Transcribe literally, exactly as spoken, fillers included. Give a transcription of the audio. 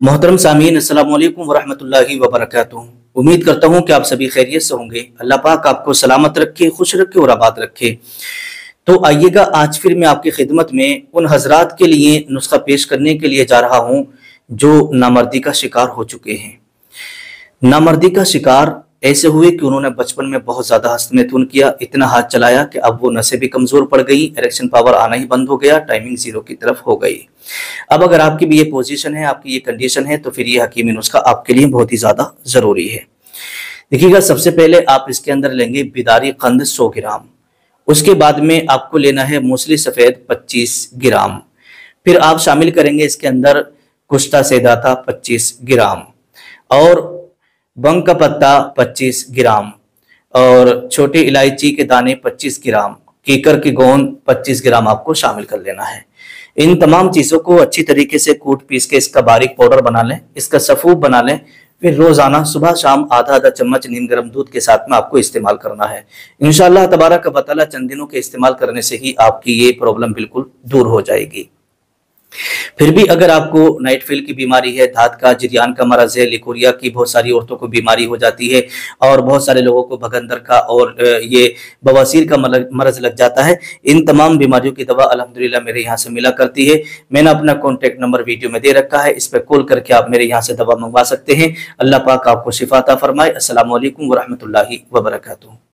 मोहतरम सामीन, अस्सलाम वालेकुम वरहमतुल्लाहि वबरकातुहू। उम्मीद करता हूँ कि आप सभी खैरियत से होंगे। अल्लाह पाक आपको सलामत रखे, खुश रखे और आबाद रखे। तो आइएगा, आज फिर मैं आपकी खिदमत में उन हजरात के लिए नुस्खा पेश करने के लिए जा रहा हूँ जो नामर्दी का शिकार हो चुके हैं। नामर्दी का शिकार ऐसे हुए कि उन्होंने बचपन में बहुत ज़्यादा हस्तमैथुन किया, इतना हाथ चलाया कि अब वो नसें भी कमज़ोर पड़ गई, इरेक्शन पावर आना ही बंद हो गया, टाइमिंग ज़ीरो की तरफ हो गई। अब अगर आपकी भी ये पोजीशन है, आपकी ये कंडीशन है, तो फिर ये हकीमी नुस्खा आपके लिए बहुत ही ज़्यादा ज़रूरी है। देखिएगा, सबसे पहले आप इसके अंदर लेंगे बिदारी कंद सौ ग्राम। उसके बाद में आपको लेना है मूसली सफ़ेद पच्चीस ग्राम। फिर आप शामिल करेंगे इसके अंदर कुश्ता सेदाता पच्चीस ग्राम और बंग का पत्ता पच्चीस ग्राम और छोटी इलायची के दाने पच्चीस ग्राम, कीकर की गोंद पच्चीस ग्राम आपको शामिल कर लेना है। इन तमाम चीज़ों को अच्छी तरीके से कूट पीस के इसका बारीक पाउडर बना लें, इसका सफूफ बना लें। फिर रोज़ाना सुबह शाम आधा आधा चम्मच नीम गर्म दूध के साथ में आपको इस्तेमाल करना है। इंशाअल्लाह तबारक व तआला चंद दिनों के इस्तेमाल करने से ही आपकी ये प्रॉब्लम बिल्कुल दूर हो जाएगी। फिर भी अगर आपको नाइट फील की बीमारी है, धात का जिरियान का मरज है, लिकोरिया की बहुत सारी औरतों को बीमारी हो जाती है और बहुत सारे लोगों को भगंदर का और ये बवासीर का मरज लग जाता है, इन तमाम बीमारियों की दवा अल्हम्दुलिल्लाह मेरे यहाँ से मिला करती है। मैंने अपना कॉन्टैक्ट नंबर वीडियो में दे रखा है, इस पर कॉल करके आप मेरे यहाँ से दवा मंगवा सकते हैं। अल्लाह पाक आपको शिफा अता फरमाए। अस्सलामु अलैकुम वरहमतुल्लाहि वबरकातुहू।